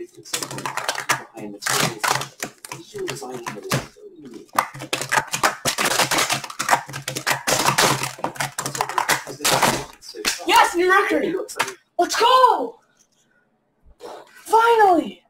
think something behind materials visual design that is so unique. Yes, new record! Let's go! Finally!